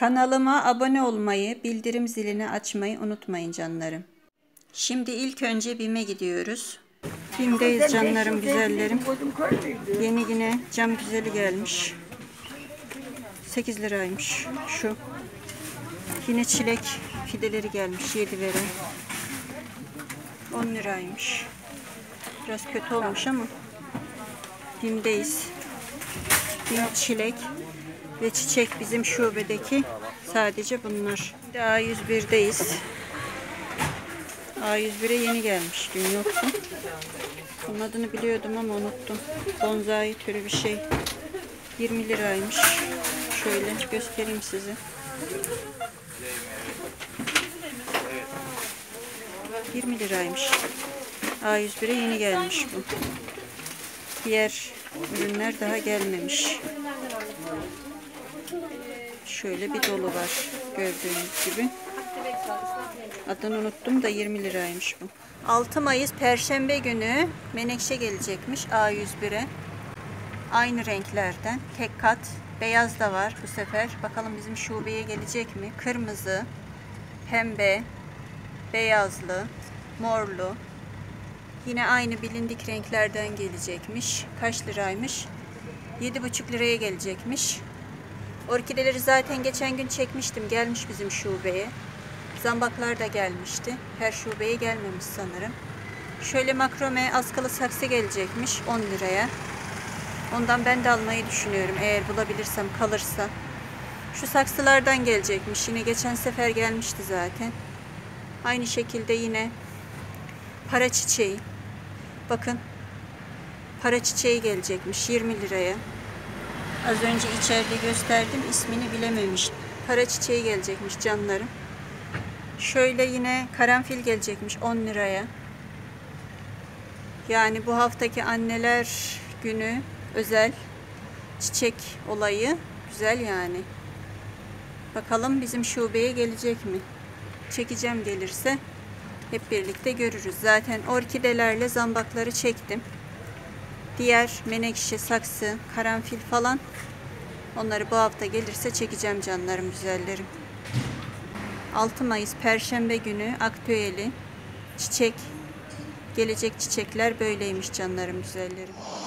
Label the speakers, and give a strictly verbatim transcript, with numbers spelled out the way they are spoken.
Speaker 1: Kanalıma abone olmayı, bildirim zilini açmayı unutmayın canlarım. Şimdi ilk önce BİM'e gidiyoruz. BİM'deyiz canlarım, güzellerim. Yeni yine cam güzeli gelmiş. sekiz liraymış şu. Yine çilek fideleri gelmiş, yedi veren. on liraymış. Biraz kötü olmuş ama BİM'deyiz. BİM çilek ve çiçek bizim şubedeki sadece bunlar. A yüz bir'deyiz. A yüz bir'e yeni gelmiş. Dün yoktu. Bunun adını biliyordum ama unuttum. Bonsai türü bir şey. yirmi liraymış. Şöyle göstereyim size. yirmi liraymış. A yüz bir'e yeni gelmiş bu. Diğer ürünler daha gelmemiş. Şöyle bir dolu var. Gördüğünüz gibi. Adını unuttum da yirmi liraymış bu. altı Mayıs Perşembe günü menekşe gelecekmiş A yüz bir'e. Aynı renklerden. Tek kat. Beyaz da var bu sefer. Bakalım bizim şubeye gelecek mi? Kırmızı, pembe, beyazlı, morlu. Yine aynı bilindik renklerden gelecekmiş. Kaç liraymış? yedi buçuk liraya gelecekmiş. Orkideleri zaten geçen gün çekmiştim. Gelmiş bizim şubeye. Zambaklar da gelmişti. Her şubeye gelmemiş sanırım. Şöyle makrome askılı saksı gelecekmiş on liraya. Ondan ben de almayı düşünüyorum. Eğer bulabilirsem, kalırsa. Şu saksılardan gelecekmiş. Yine geçen sefer gelmişti zaten. Aynı şekilde yine para çiçeği. Bakın. Para çiçeği gelecekmiş yirmi liraya. Az önce içeride gösterdim. İsmini bilememiştim. Para çiçeği gelecekmiş canlarım. Şöyle yine karanfil gelecekmiş on liraya. Yani bu haftaki anneler günü özel çiçek olayı güzel yani. Bakalım bizim şubeye gelecek mi? Çekeceğim, gelirse hep birlikte görürüz. Zaten orkidelerle zambakları çektim. Diğer menekşe, saksı, karanfil falan, onları bu hafta gelirse çekeceğim canlarım, güzellerim. altı Mayıs Perşembe günü aktüeli çiçek, gelecek çiçekler böyleymiş canlarım, güzellerim.